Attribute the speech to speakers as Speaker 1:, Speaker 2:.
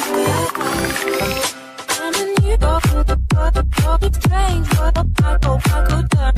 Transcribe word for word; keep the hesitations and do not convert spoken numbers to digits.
Speaker 1: I'm in you, go, go, go, go, strange, but I go, I go down.